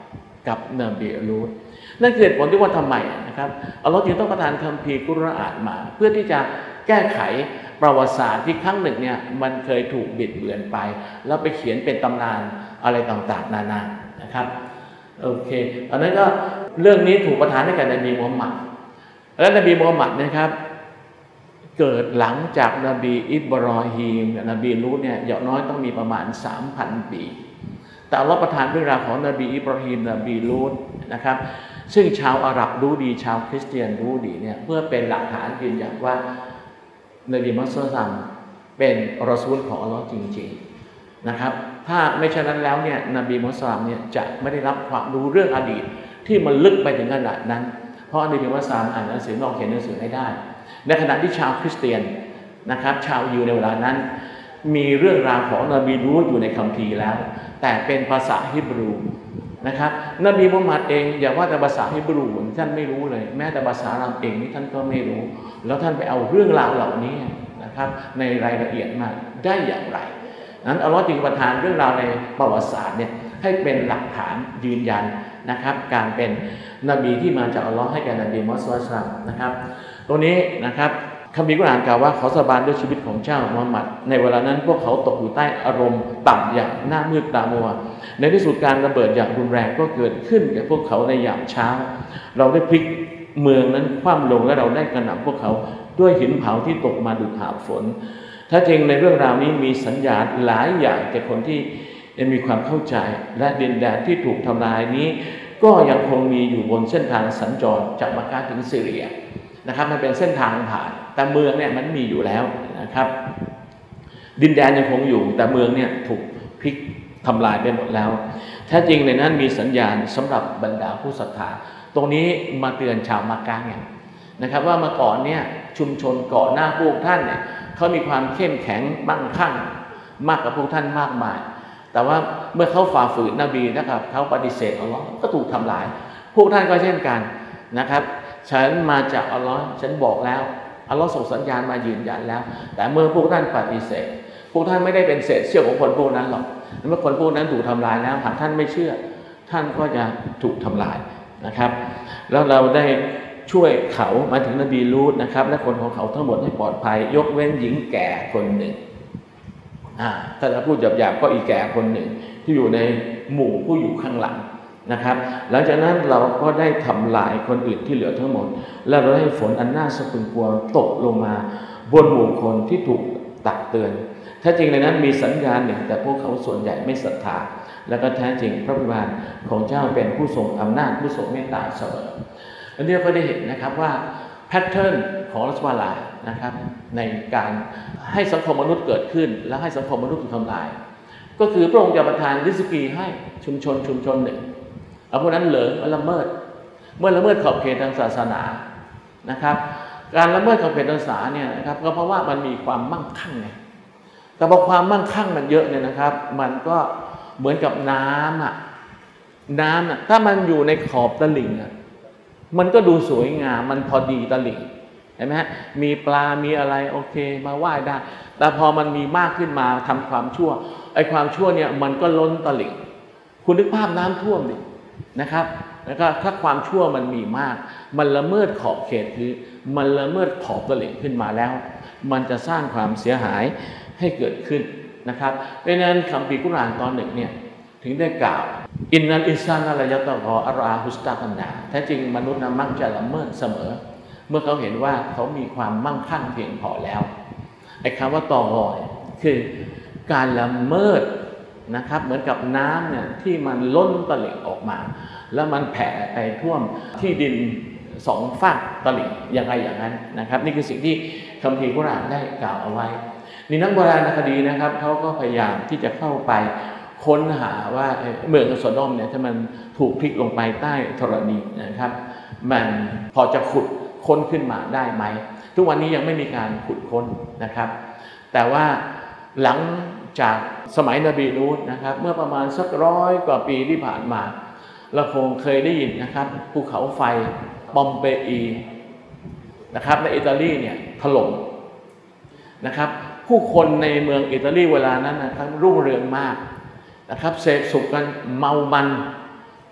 กับนบีลูตนั่นคือเหตุผลที่ว่าทำไมนะครับอัลลอฮ์จึงต้องประทานคัมภีร์กุรอานมาเพื่อที่จะแก้ไขประวัติศาสตร์ที่ครั้งหนึ่งเนี่ยมันเคยถูกบิดเบือนไปแล้วไปเขียนเป็นตำนานอะไรต่างๆนานานะครับโอเคอันนั้นก็เรื่องนี้ถูกประทานให้แก่นบีมูฮัมหมัดและนบีมูฮัมหมัดนะครับเกิดหลังจากนบีอิบรอฮีมนบีลูตเนี่ยอย่างน้อยต้องมีประมาณ สามพัน ปีแต่อัลเลาะห์ประทานเรื่องราวของนบีอิบรอฮีมนบีลูตนะครับซึ่งชาวอาหรับรู้ดีชาวคริสเตียนรู้ดีเนี่ยเพื่อเป็นหลักฐานยืนยันว่านบีมุฮัมมัดศ็อลลัลลอฮุอะลัยฮิวะซัลลัมเป็นรอซูลของอัลเลาะห์จริงๆนะครับถ้าไม่เช่นนั้นแล้วเนี่ยนบีมุฮัมมัดศ็อลลัลลอฮุอะลัยฮิวะซัลลัมเนี่ยจะไม่ได้รับความรู้เรื่องอดีตที่มันลึกไปถึงขนาดนั้นเพราะนบีมุฮัมมัดศ็อลลัลลอฮุอะลัยฮิวะซัลลัมอ่านหนังสือนอกเขียนหนังสือไม่ได้ในขณะที่ชาวคริสเตียนนะครับชาวยิวในเวลานั้นมีเรื่องราวของนบีลูตอยู่ในคัมภีร์แล้วแต่เป็นภาษาฮิบรูนะครับนบีมุฮัมมัดเองอย่าว่าแต่ภาษาฮิบรูท่านไม่รู้เลยแม้แต่ภาษาอาหรับเองนี่ท่านก็ไม่รู้แล้วท่านไปเอาเรื่องราวเหล่านี้นะครับในรายละเอียดมาได้อย่างไรนั้นอัลเลาะห์จึงประทานเรื่องราวในประวัติศาสตร์เนี่ยให้เป็นหลักฐานยืนยันนะครับการเป็นนบีที่มาจากอัลเลาะห์ให้แก่นบีมุฮัมมัดศ็อลลัลลอฮุอะลัยฮิวะซัลลัมนะครับตรงนี้นะครับคัมภีร์กุรอานกล่าวว่าขอสาบานด้วยชีวิตของเจ้ามุฮัมมัดในเวลานั้นพวกเขาตกอยู่ใต้อารมณ์ต่ำอย่างหน้ามืดตามัวในที่สุดการระเบิดอย่างรุนแรงก็เกิดขึ้นแก่พวกเขาในยามเช้าเราได้พลิกเมืองนั้นคว่ำลงและเราได้กระหน่ำพวกเขาด้วยหินเผาที่ตกมาดุจหาฝนถ้าจริงในเรื่องราวนี้มีสัญญาณหลายอย่างแก่คนที่มีความเข้าใจและดินแดนที่ถูกทำลายนี้ก็ยังคงมีอยู่บนเส้นทางสัญจรจากมักกะฮ์ถึงซีเรียนะครับมันเป็นเส้นทางผ่านแต่เมืองเนี่ยมันมีอยู่แล้วนะครับดินแดนยังคงอยู่แต่เมืองเนี่ยถูกพลิกทำลายไปหมดแล้วแท้จริงในนั้นมีสัญญาณสำหรับบรรดาผู้ศรัทธาตรงนี้มาเตือนชาวมักกะฮ์เนี่ยนะครับว่าเมื่อก่อนเนี่ยชุมชนก่อนหน้าพวกท่านเนี่ยเขามีความเข้มแข็งมั่งคั่งมากกว่าพวกท่านมากมายแต่ว่าเมื่อเขาฝ่าฝืนนบีนะครับเขาปฏิเสธอัลเลาะห์ก็ถูกทำลายพวกท่านก็เช่นกันนะครับฉันมาจากอัลเลาะห์ฉันบอกแล้วอัลเลาะห์ส่งสัญญาณมายืนยันแล้วแต่เมื่อพวกท่านปฏิเสธพวกท่านไม่ได้เป็นเศษเสี้ยวของคนพวกนั้นหรอกเมื่อคนพวกนั้นถูกทำลายแล้วหากท่านไม่เชื่อท่านก็จะถูกทำลายนะครับแล้วเราได้ช่วยเขามาถึงนบีลูตนะครับและคนของเขาทั้งหมดให้ปลอดภัยยกเว้นหญิงแก่คนหนึ่งอ่าถ้าจะพูดหยาบๆก็อีแก่คนหนึ่งที่อยู่ในหมู่ผู้อยู่ข้างหลังนะครับหลังจากนั้นเราก็ได้ทำลายคนอื่นที่เหลือทั้งหมดและเราให้ฝนอันน่าสะพรึงกลัวตกลงมาบนหมู่คนที่ถูกตักเตือนแท้จริงในนั้นมีสัญญาณหนึ่งแต่พวกเขาส่วนใหญ่ไม่ศรัทธาและก็แท้จริงพระผู้เป็นของเจ้าเป็นผู้ทรงอำนาจผู้ทรงเมตตาเสมออันนี้ก็ได้เห็นนะครับว่าแพทเทิร์นของอัลเลาะห์ลานะครับในการให้สังคมมนุษย์เกิดขึ้นและให้สังคมมนุษย์ถูกทำลายก็คือพระองค์จะประทานริสกีให้ชุมชนชุมชนหนึ่งเอาพวกนั้นเหลิงละเมิดเมื่อละเมิดขอบเขตทางศาสนานะครับการละเมิดขอบเขตทางศาสนาเนี่ยนะครับก็เพราะว่ามันมีความมั่งคั่งไงแต่พอความมั่งคั่งมันเยอะเนี่ยนะครับมันก็เหมือนกับน้ำอ่ะน้ำอ่ะถ้ามันอยู่ในขอบตลิ่งอ่ะมันก็ดูสวยงามมันพอดีตลิ่งเห็นไหมฮะมีปลามีอะไรโอเคมาว่ายได้แต่พอมันมีมากขึ้นมาทำความชั่วไอ้ความชั่วเนี่ยมันก็ล้นตลิ่งคุณนึกภาพน้ำท่วมดินะครับแล้วก็ถ้าความชั่วมันมีมากมันละเมิดขอบเขตคือมันละเมิดขอบตลิ่งขึ้นมาแล้วมันจะสร้างความเสียหายให้เกิดขึ้นนะครับเพราะนั้นคัมภีร์กุรอานตอนหนึ่งเนี่ยถึงได้กล่าวอินนัลอินซานะละยัตกออัรอาฮุสตากันนาแท้จริงมนุษย์นั้นมักจะละเมิดเสมอเมื่อเขาเห็นว่าเขามีความมั่งคั่งเพียงพอแล้วไอ้คำว่าตอกอคือการละเมิดนะครับเหมือนกับน้ำเนี่ยที่มันล้นตลิ่งออกมาแล้วมันแผ่ไปท่วมที่ดินสองฝั่งตลิ่งอย่างไรอย่างนั้นนะครับนี่คือสิ่งที่คัมภีร์กุรอานได้กล่าวเอาไว้นี่นักโบราณคดีนะครับเขาก็พยายามที่จะเข้าไปค้นหาว่าเมืองโซโดมเนี่ยถ้ามันถูกพลิกลงไปใต้ธรณีนะครับมันพอจะขุดค้นขึ้นมาได้ไหมทุกวันนี้ยังไม่มีการขุดค้นนะครับแต่ว่าหลังจากสมัยนบีลูตนะครับเมื่อประมาณสักร้อยกว่าปีที่ผ่านมาเราคงเคยได้ยินนะครับภูเขาไฟปอมเปอีนะครับในอิตาลีเนี่ยถล่มนะครับผู้คนในเมืองอิตาลีเวลานั้นนะครับรุ่งเรืองมากนะครับเสพสุขกันเมามัน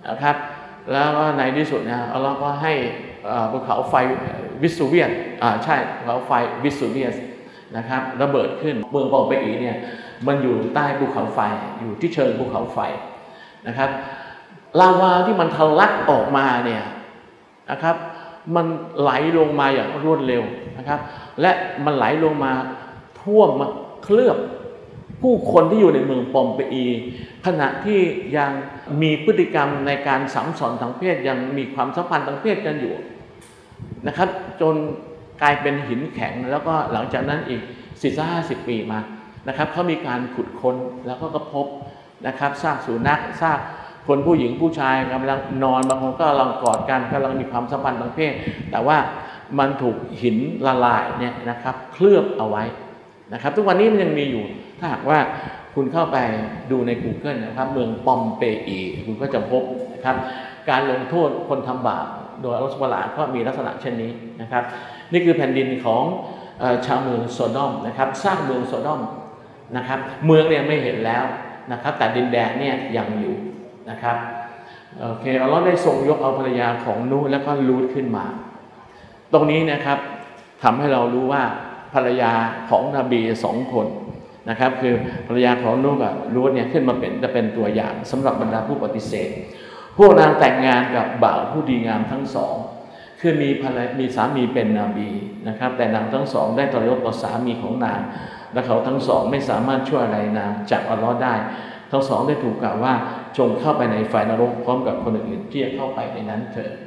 นะครับแล้วก็ในที่สุดนะอัลลอฮ์ก็ให้ภูเขาไฟวิสูเวียสอ่าใช่ภูเขาไฟวิสูเวียสนะครับระเบิดขึ้นเมืองปอมเปอีเนี่ยมันอยู่ใต้ภูเขาไฟอยู่ที่เชิงภูเขาไฟนะครับลาวาที่มันทะลักออกมาเนี่ยนะครับมันไหลลงมาอย่างรวดเร็วนะครับและมันไหลลงมาท่วมมาเคลือบผู้คนที่อยู่ในเมืองปอมเปอีขณะที่ยังมีพฤติกรรมในการสัมสอนทางเพศยังมีความสัมพันธ์ทางเพศกันอยู่นะครับจนกลายเป็นหินแข็งแล้วก็หลังจากนั้นอีกสี่สิบห้าสิบปีมานะครับเขามีการขุดค้นแล้วก็พบนะครับซากสุนัขซากคนผู้หญิงผู้ชายกำลังนอนบางคนก็กำลังกอดกันกำลังมีความสัมพันธ์ทางเพศแต่ว่ามันถูกหินละลายเนี่ยนะครับเคลือบเอาไว้นะครับทุกวันนี้มันยังมีอยู่ถ้าหากว่าคุณเข้าไปดูใน Google นะครับเมืองปอมเปอีคุณก็จะพบนะครับการลงโทษคนทำบาปโดยอัลลอฮฺซุบฮานะฮูวะตะอาลาก็มีลักษณะเช่นนี้นะครับนี่คือแผ่นดินของชาวเมืองโซดอมนะครับสร้างเมืองโซดอมนะครับเมืองเนี่ยไม่เห็นแล้วนะครับแต่ดินแดนเนี่ยยังอยู่นะครับโอเคอัลลอฮ์ได้ทรงยกเอาภรรยาของนูห์แล้วก็ลูตขึ้นมาตรงนี้นะครับทำให้เรารู้ว่าภรรยาของนบีสองคนนะครับคือภรรยาของนูห์กับลูตเนี่ยขึ้นมาเป็นจะเป็นตัวอย่างสำหรับบรรดาผู้ปฏิเสธพวกนางแต่งงานกับบ่าวผู้ดีงามทั้งสองคือมีภรรยามีสามีเป็นนบีนะครับแต่นางทั้งสองได้ทรยศต่อสามีของนางและเขาทั้งสองไม่สามารถช่วยอะไรนางจากอัลลอฮ์ได้ทั้งสองได้ถูกกล่าวว่าจงเข้าไปในไฟนรกพร้อมกับคนอื่นที่จะเข้าไปในนั้นเถิด